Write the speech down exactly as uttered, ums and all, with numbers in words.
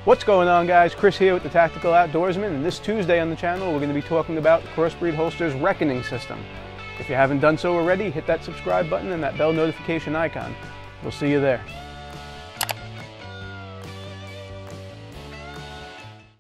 What's going on, guys? Chris here with the Tactical Outdoorsman, and this Tuesday on the channel we're going to be talking about Crossbreed Holster's reckoning system. If you haven't done so already, hit that subscribe button and that bell notification icon. We'll see you there.